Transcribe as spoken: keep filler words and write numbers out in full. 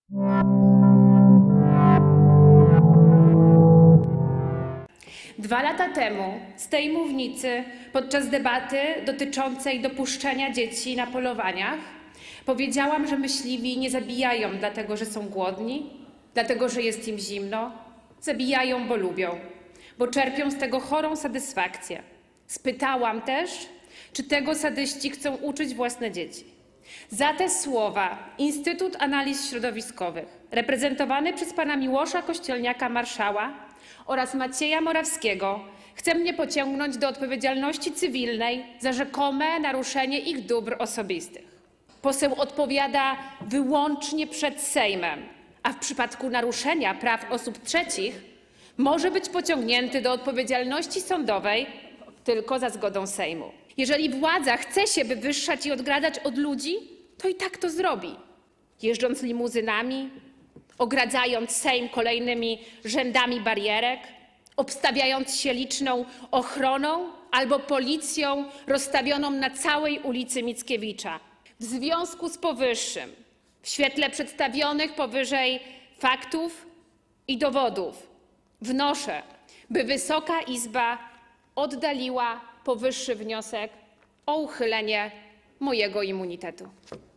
Dwa lata temu z tej mównicy podczas debaty dotyczącej dopuszczenia dzieci na polowaniach powiedziałam, że myśliwi nie zabijają dlatego, że są głodni, dlatego, że jest im zimno. Zabijają, bo lubią, bo czerpią z tego chorą satysfakcję. Spytałam też, czy tego sadyści chcą uczyć własne dzieci. Za te słowa Instytut Analiz Środowiskowych, reprezentowany przez pana Miłosza Kościelniaka-marszała oraz Macieja Morawskiego, chce mnie pociągnąć do odpowiedzialności cywilnej za rzekome naruszenie ich dóbr osobistych. Poseł odpowiada wyłącznie przed Sejmem, a w przypadku naruszenia praw osób trzecich może być pociągnięty do odpowiedzialności sądowej tylko za zgodą Sejmu. Jeżeli władza chce się wywyższać i odgradzać od ludzi, to i tak to zrobi. Jeżdżąc limuzynami, ogradzając Sejm kolejnymi rzędami barierek, obstawiając się liczną ochroną albo policją rozstawioną na całej ulicy Mickiewicza. W związku z powyższym, w świetle przedstawionych powyżej faktów i dowodów, wnoszę, by Wysoka Izba oddaliła powyższy wniosek o uchylenie mojego immunitetu.